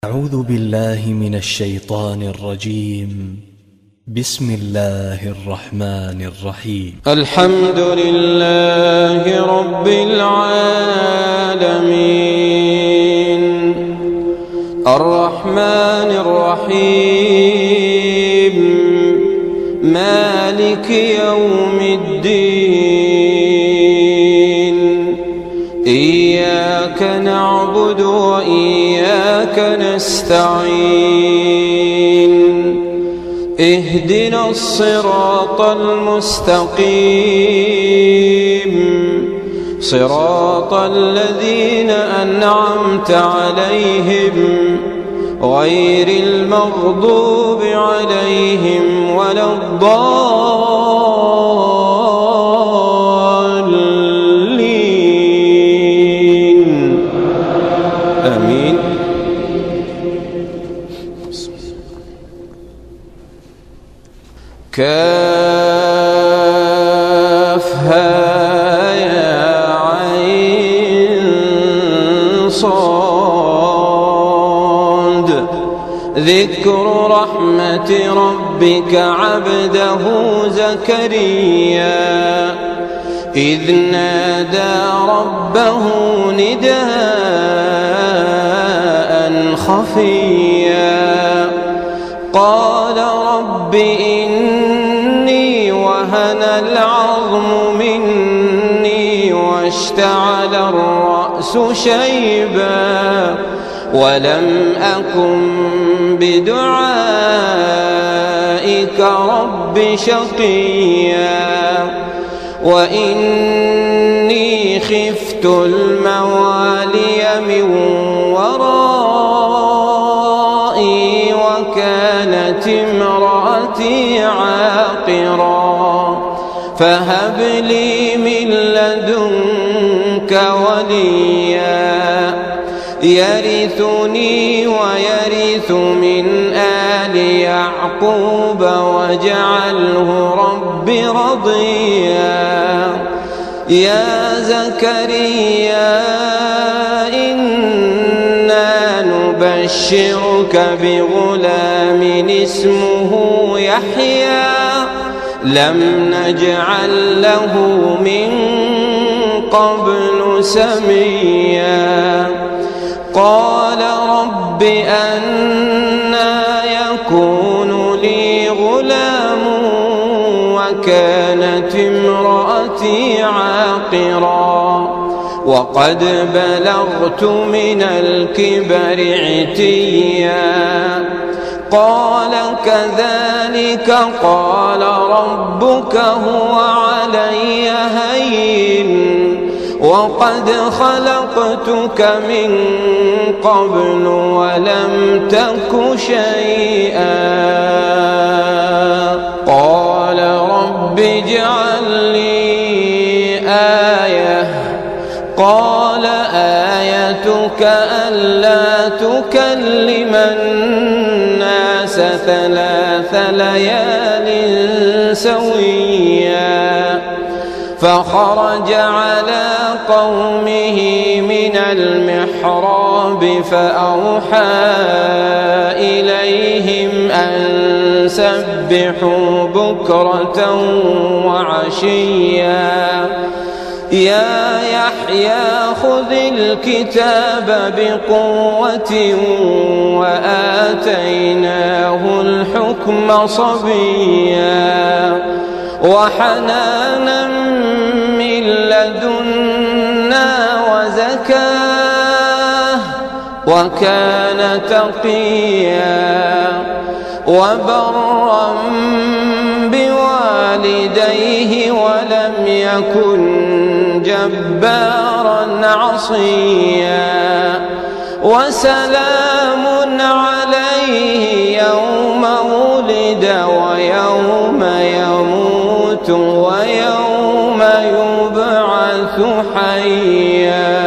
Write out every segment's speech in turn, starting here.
أعوذ بالله من الشيطان الرجيم. بسم الله الرحمن الرحيم. الحمد لله رب العالمين الرحمن الرحيم مالك يوم الدين إياك نعبد وإياك نستعين اهدنا الصراط المستقيم صراط الذين أنعمت عليهم غير المغضوب عليهم ولا الضالين آمين. كافها يا عين صاد ذكر رحمة ربك عبده زكريا إذ نادى ربه نداء خفيا قال رب إني وهن العظم مني واشتعل الرأس شيبا ولم أكن بدعائك رب شقيا وإني خفت الموالي من ورائي وكانت امرأتي عاقرا فهب لي من لدنك وليا يرثني ويرث من آل يعقوب واجعله رب رضيا يا زكريا إنا نبشرك بغلام اسمه يحيى لم نجعل له من قبل سميا قال رب أنى يكون لي غلام وكانت امرأتي عاقرا وقد بلغت من الكبر عتيا قال كذلك قال ربك هو علي هين وقد خلقتك من قبل ولم تك شيئا قال رب اجعل لي آية قال آيتك ألا تكلم الناس 3 ليال سويا فخرج على قومه من المحراب فأوحى إليهم أن سبحوا بكرة وعشيا يا يحيى خذ الكتاب بقوة وآتيناه الحكم صبيا وحنانا من لدنا وزكاة وكان تقيا وبرا بوالديه ولم يكن جبارا عصيا وسلام عليه يوم ولد ويوم يموت ويوم يبعث حيا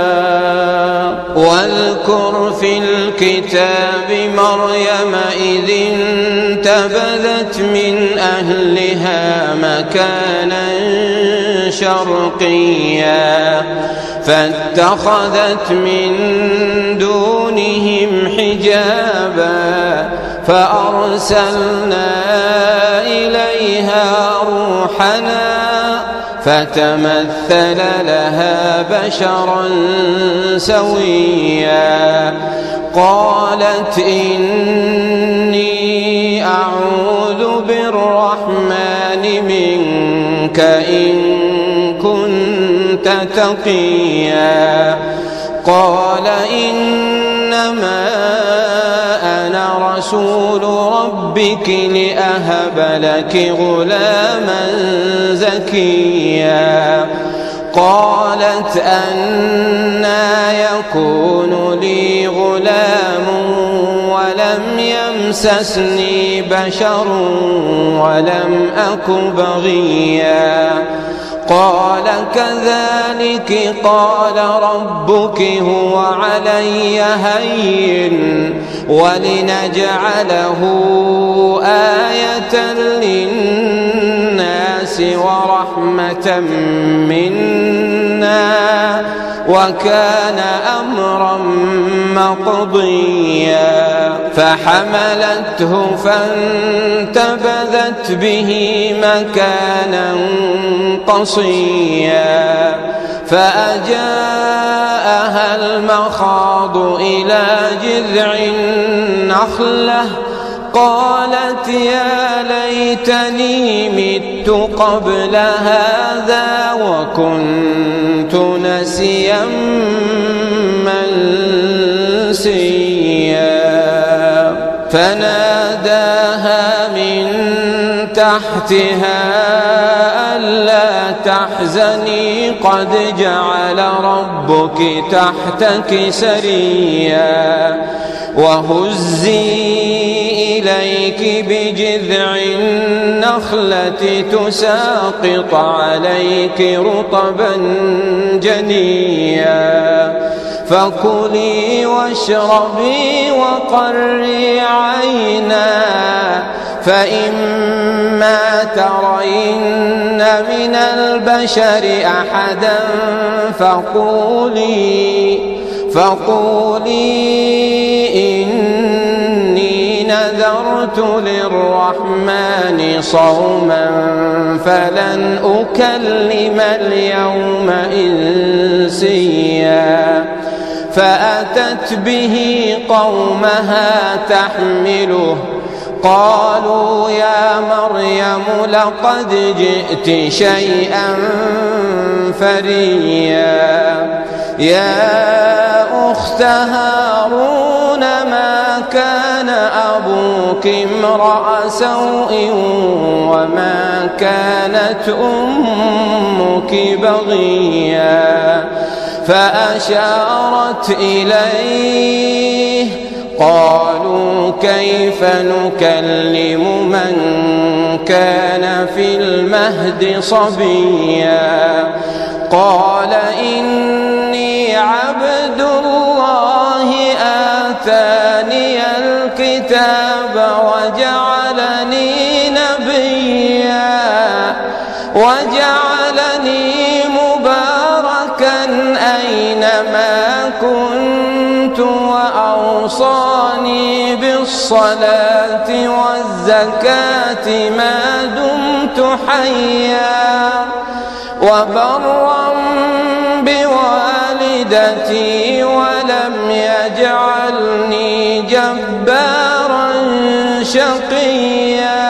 واذكر في الكتاب مريم إذ انتبذت من أهلها مكانا شرقيا فاتخذت من دونهم حجابا فأرسلنا إليها روحنا فتمثل لها بشرا سويا قالت إني أعوذ بالرحمن منك إن كنت تقيا قال إنما أنا رسول ربك لأهب لك غلاما زكيا قالت أنى يكون لي غلام ولم يمسسني بشر ولم أك بغيا قال كذلك قال ربك هو علي هين ولنجعله آية للناس ورحمة منا وكان أمرا مقضيا فحملته فانتبذت به مكانا قصيا فأجاءها المخاض إلى جذع النخلة قالت يا ليتني مت قبل هذا وكنت نسيا منسيا فناداها من تحتها ألا تحزني قد جعل ربك تحتك سريا وهزي إليك بجذع النخلة تساقط عليك رطبا جنيا فكلي واشربي وقري عينا فإما ترين من البشر أحدا فقولي إني نذرت للرحمن صوما فلن أكلم اليوم إنسيا فأتت به قومها تحمله قالوا يا مريم لقد جئت شيئا فريا يا أخت هارون ما كان أبوك امرأ سوء وما كانت أمك بغيا فأشارت إليه قالوا كيف نكلم من كان في المهد صبيا قال إني عبد الله آتاني الكتاب وجعلني مباركا أينما كنت وأوصاني بالصلاة والزكاة ما دمت حيا وبرا بوالدتي ولم يجعلني جبارا شقيا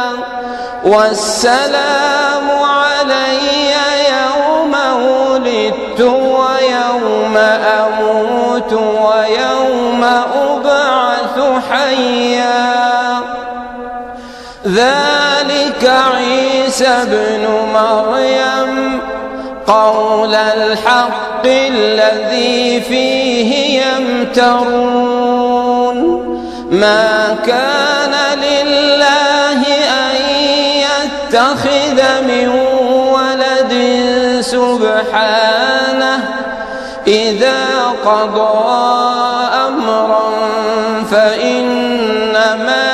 والسلام علي يوم ولدت ويوم أموت ويوم أبعث حيا ذلك عيسى ابن مريم قول الحق الذي فيه يمترون ما كان لله أن يتخذ من ولد سبحانه إذا قضى أمرا فإنما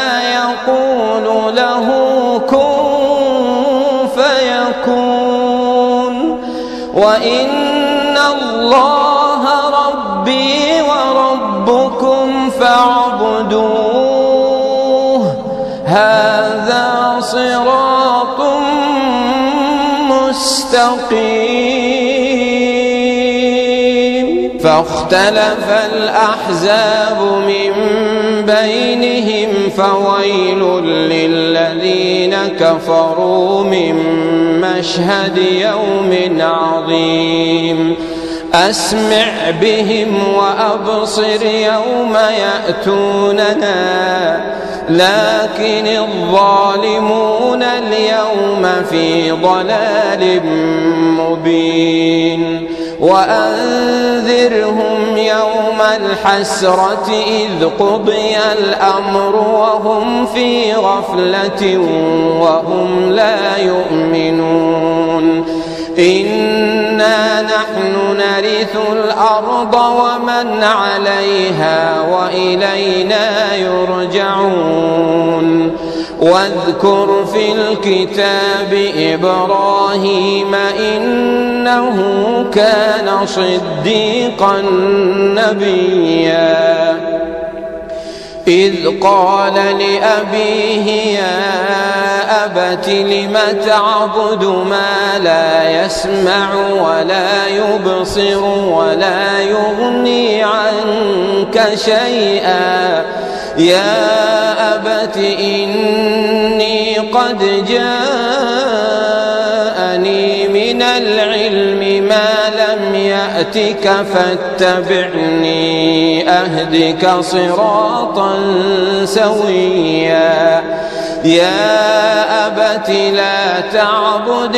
يقول له كن فيكون وإن الله ربي وربكم فاعبدوه هذا صراط مستقيم. فاختلف الأحزاب من بينهم فويل للذين كفروا من مشهد يوم عظيم. أسمع بهم وأبصر يوم يأتوننا لكن الظالمون اليوم في ضلال مبين. وأنذرهم يوم الحسرة إذ قضي الأمر وهم في غفلة وهم لا يؤمنون. إنا نحن نرث الأرض ومن عليها وإلينا يرجعون. واذكر في الكتاب إبراهيم إنه كان صديقا نبيا إذ قال لأبيه يا أبت لم تعبد ما لا يسمع ولا يبصر ولا يغني عنك شيئا يا أبت إني قد جاءني من العلم ما لم يأتك فاتبعني أهدك صراطا سويا. يا أبت لا تعبد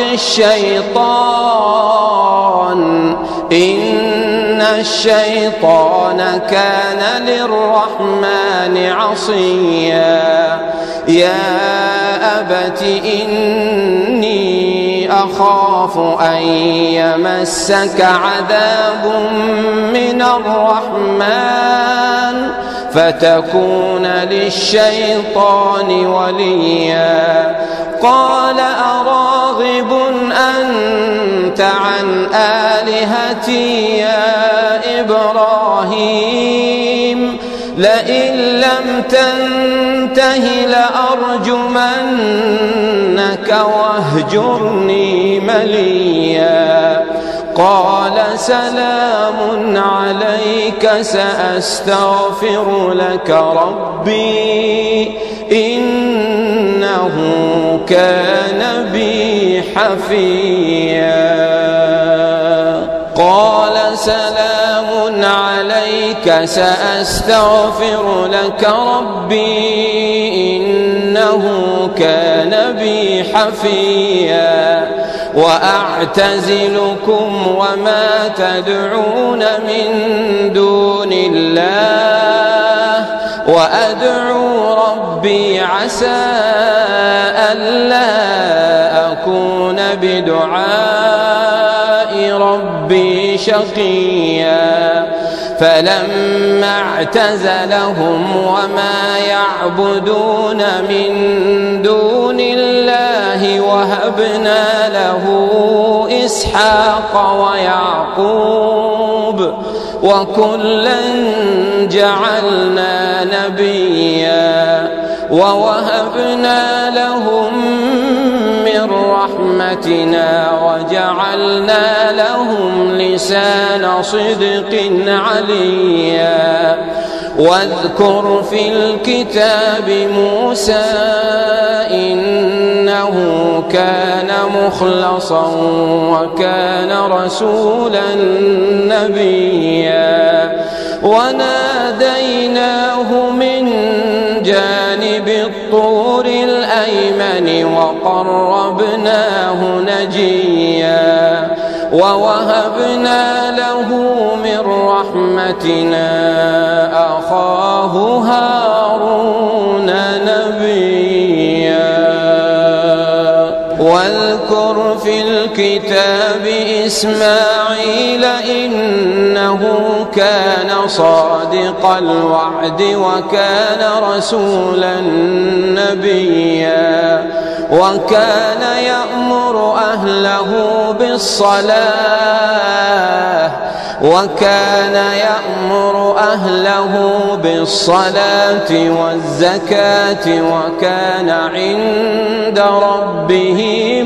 الشيطان إن الشيطان كان للرحمن عصيا. يا أبت إني أخاف أن يمسك عذاب من الرحمن فتكون للشيطان وليا. قال أراغب أنت عن آلهتي يا إبراهيم لئن لم تنته لأرجمنك واهجرني مليا. قال سلام عليك سأستغفر لك ربي إنه كان بي حفيا. قال سلام عليك سأستغفر لك ربي إنه كان بي حفيا. وأعتزلكم وما تدعون من دون الله وأدعو ربي عسى ألا أكون بدعاء ربي شقيا. فلما اعتزلهم وما يعبدون من دون الله وهبنا له إسحاق ويعقوب وكلا جعلنا نبيا ووهبنا لهم من رحمتنا وجعلنا لهم لسان صدق عليا. واذكر في الكتاب موسى إنه كان مخلصا وكان رسولا نبيا. وناديناه من جانب الطور الأيمن وقربناه نجيا. ووهبنا له من رحمتنا أخاه هارون نبيا. واذكر في الكتاب إسماعيل إنه كان صادق الوعد وكان رسولا نبيا. وكان يأمر أهله بالصلاة والزكاة وكان عند ربه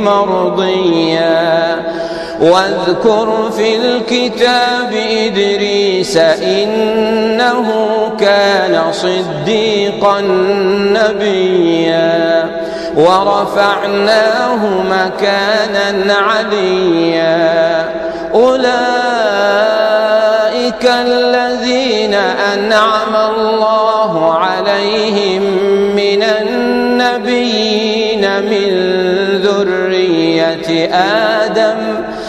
مرضيا واذكر في الكتاب إدريس إنه كان صديقا نبيا ورفعناه مكانا عليا أولئك الذين أنعم الله عليهم من النبيين من ذرية آدم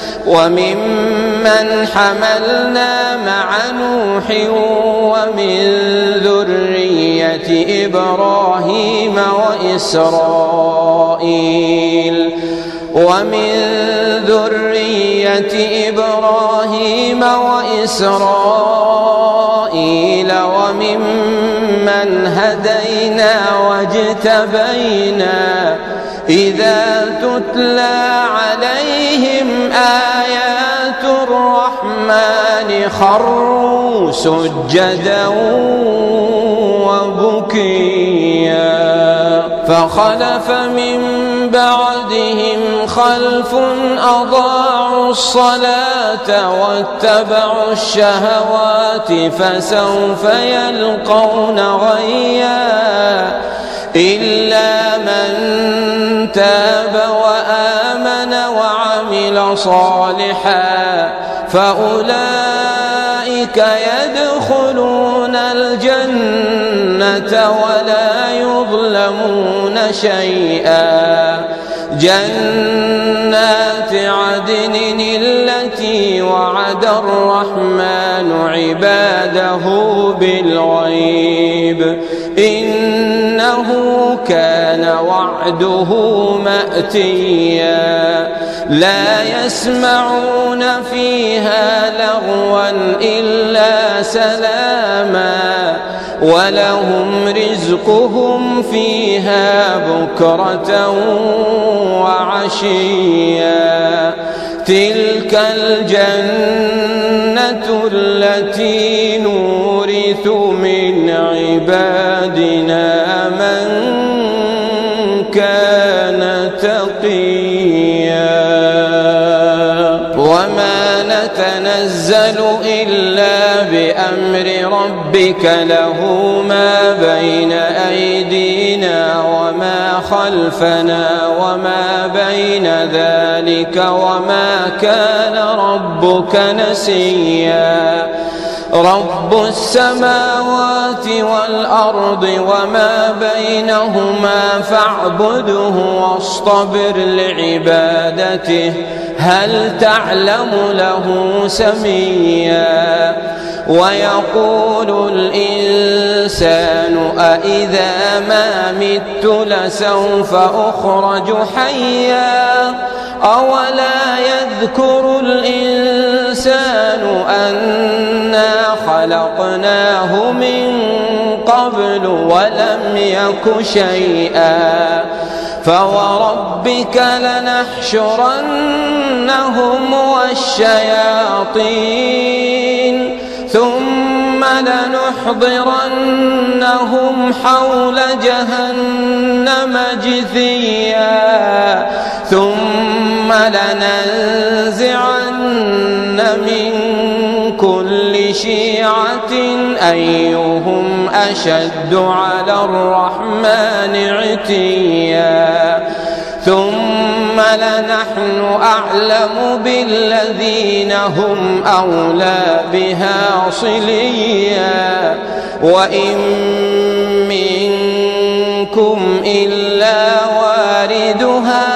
وممن حملنا مع نوح ومن ذرية إبراهيم وإسرائيل وممن هدينا واجتبينا إذا تتلى عليهم آيات الرحمن خروا سجدا وبكيا فخلف من بعدهم خلف أضاعوا الصلاة واتبعوا الشهوات فسوف يلقون غيا إلا من تاب وآمن وعمل صالحا فأولئك يدخلون الجنة ولا يظلمون شيئا جنات عدن التي وعد الرحمن عباده بالغيب إنه كان وعده مأتيا لا يسمعون فيها لغوا إلا سلاما ولهم رزقهم فيها بكرة وعشيا تلك الجنة التي نورث من عبادنا من كان تقيا وما نتنزل إلا بأمر ربك له ما بين أيدينا وما خلفنا وما بين ذلك وما كان ربك نسيا رب السماوات والأرض وما بينهما فاعبده واصطبر لعبادته هل تعلم له سميا ويقول الإنسان أإذا ما مت لسوف أخرج حيا أولا يذكر الإنسان أنا خلقناه من قبل ولم يك شيئا فوربك لنحشرنهم والشياطين ثم لنحضرنهم حول جهنم جثيا ثم لننزعن من كل شيعة أيهم أشد على الرحمن عتيا ثم لنحن أعلم بالذين هم أولى بها صليا وإن منكم إلا واردها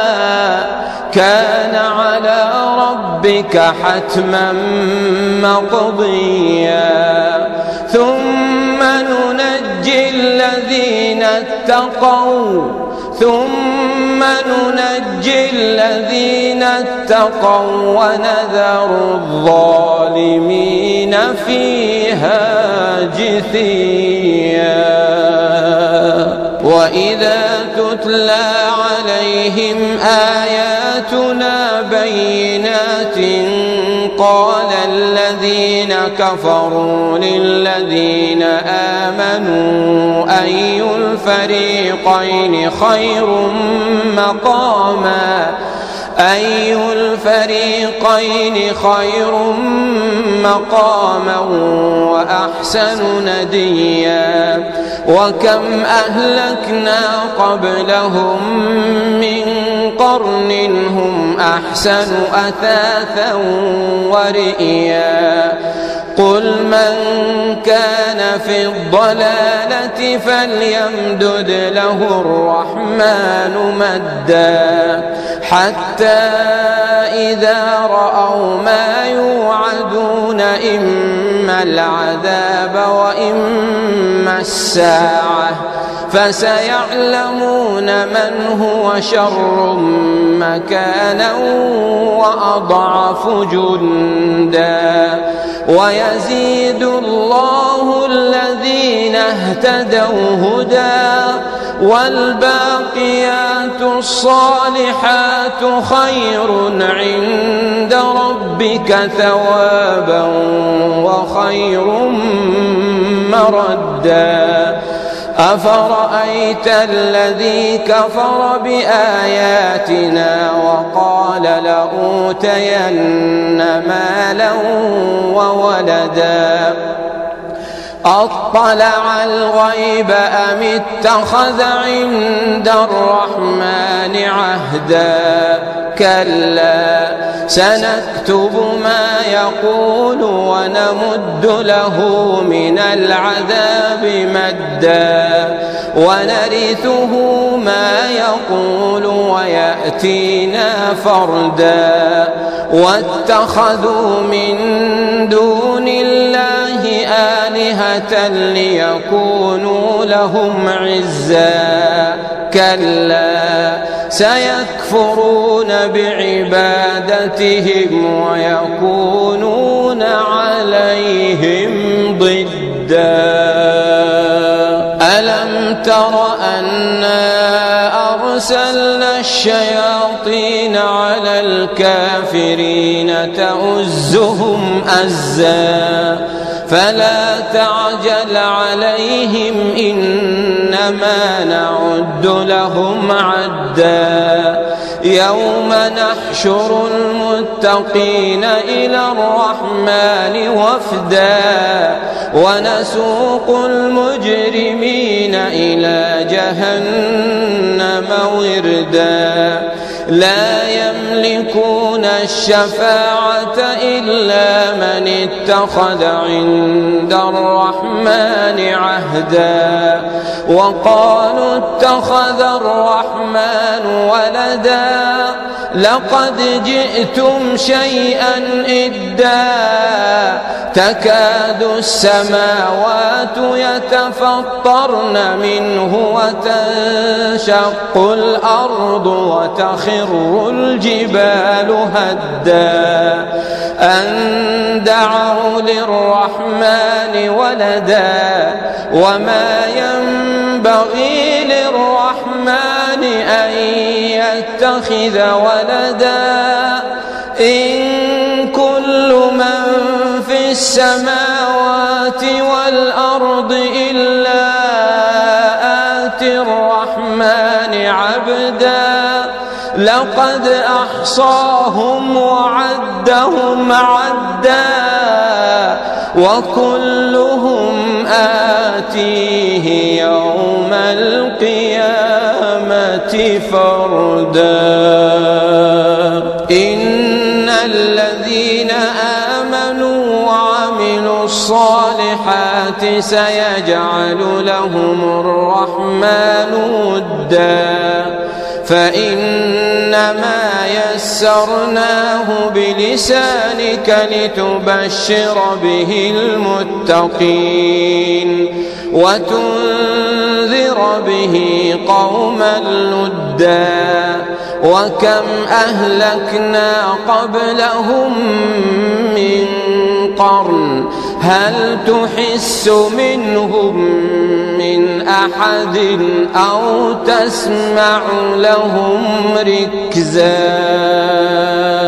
كان على ربك حتما مقضيا ثم ننجي الذين اتقوا ونذر الظالمين فيها جثيا وإذا تتلى عليهم عليهم آياتنا بينات قال الذين كفروا للذين آمنوا أي الفريقين خير مقاما وأحسن نديا وكم أهلكنا قبلهم من قرن هم أحسن أثاثا ورئيا قل من كان في الضلالة فليمدد له الرحمن مدا حتى إذا رأوا ما يوعدون إما العذاب وإما الساعة فسيعلمون من هو شر مكانا وأضعف جندا ويزيد الله الذين اهتدوا هدى والباقيات الصالحات خير عند ربك ثوابا وخير مردا أفرأيت الذي كفر بآياتنا وقال لأوتين مالا وولدا أطلع الغيب أم اتخذ عند الرحمن عهدا كلا سنكتب ما يقول ونمد له من العذاب مدا ونرثه ما يقول ويأتينا فردا واتخذوا من دون الله آلهة ليكونوا لهم عزا كلا سيكفرون بعبادتهم ويكونون عليهم ضدا ألم تر أنا أرسلنا الشياطين على الكافرين تؤزهم أزا فلا تعجل عليهم إنما نعد لهم عدا يوم نحشر المتقين إلى الرحمن وفدا ونسوق المجرمين إلى جهنم وردا لا يملكون الشفاعة إلا من اتخذ عند الرحمن عهدا وقالوا اتخذ الرحمن ولدا لقد جئتم شيئا إدا تكاد السماوات يتفطرن منه وتنشق الأرض وتخر الجبال هدا أن دعوا للرحمن ولدا وما ينبغي للرحمن أن يتخذ ولدا إن كل من في السماوات والأرض إلا آتي الرحمن عبدا لقد أحصاهم وعدهم عدا وكلهم آتيه يوم القيامة فردا إن الذين آمنوا وعملوا الصالحات سيجعل لهم الرحمن ودا فإنما يسرناه بلسانك لتبشر به المتقين وتنذر به قوما لدا وكم أهلكنا قبلهم من قرن هل تحس منهم من أحد أو تسمع لهم ركزا